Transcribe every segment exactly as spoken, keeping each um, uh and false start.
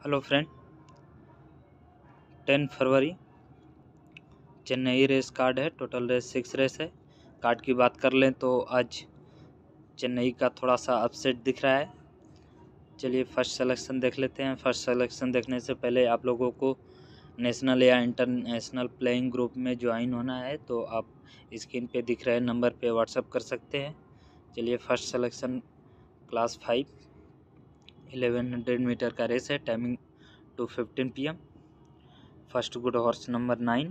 Hello friend, ten फरवरी Chennai race card है। Total race six race है। कार्ड की बात कर लें तो आज चेन्नई का थोड़ा सा अपसेट दिख रहा है। चलिए फर्स्ट सिलेक्शन देख लेते हैं। फर्स्ट सिलेक्शन देखने से पहले आप लोगों को नेशनल या इंटरनेशनल प्लेइंग ग्रुप में ज्वाइन होना है, तो आप स्क्रीन पे दिख रहे नंबर पे व्हाट्सअप कर सकते हैं। चलिए first selection class five eleven hundred metre का रेस है। Timing two fifteen P M. First good horse number nine,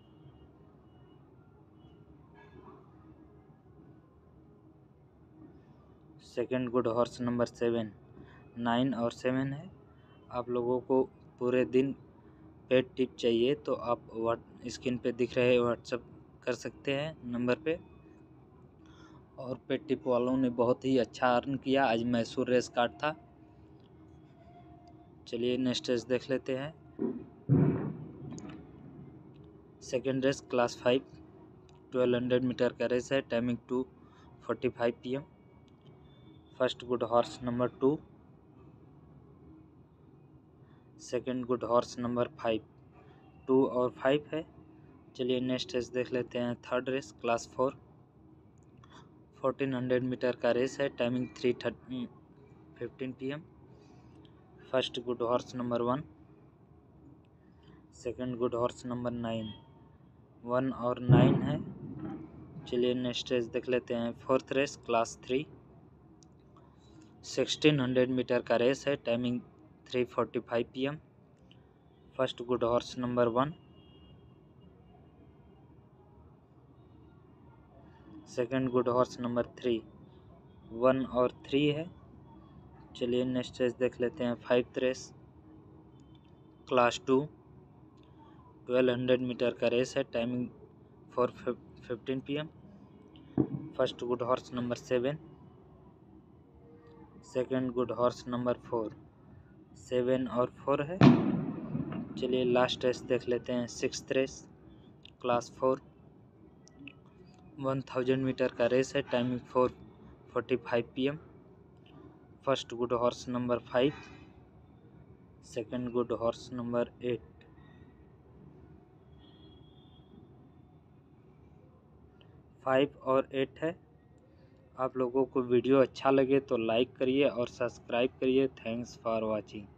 second good horse number seven. Nine और सेवन है। आप लोगों को पूरे दिन पेड टिप चाहिए तो आप व्हाट स्क्रीन पे दिख रहे व्हाट्सअप कर सकते हैं नंबर पे। और पेड टिप वालों ने बहुत ही अच्छा अर्न किया। आज मैसूर रेस कार्ड था। चलिए नेक्स्ट रेस देख लेते हैं। Second race class five twelve hundred metre का रेस है। Timing two forty five P M. First good horse number two, second good horse number five. Two और फाइव है। चलिए नेक्स्ट रेस देख लेते हैं। Third race class four fourteen hundred metre का race है। Timing three thirty fifteen P M. First good horse number one, second good horse number nine. One और nine है। चलिए नेक्स्ट रेस देख लेते हैं। Fourth race class three sixteen hundred metre का race है। Timing three forty five P M. First good horse number one, second good horse number three. One और three है। चलिए नेक्स्ट रेस देख लेते हैं। Fifth race class two twelve hundred metre का race है। Timing four fifteen P M. First good horse number seven, second good horse number four. Seven और four है। चलिए लास्ट रेस देख लेते हैं। Sixth race class four one thousand metre का race है। Timing four forty five P M. First good horse number five, second good horse number eight. Five और eight है। आप लोगों को वीडियो अच्छा लगे तो लाइक करिए और सब्सक्राइब करिए। Thanks for watching.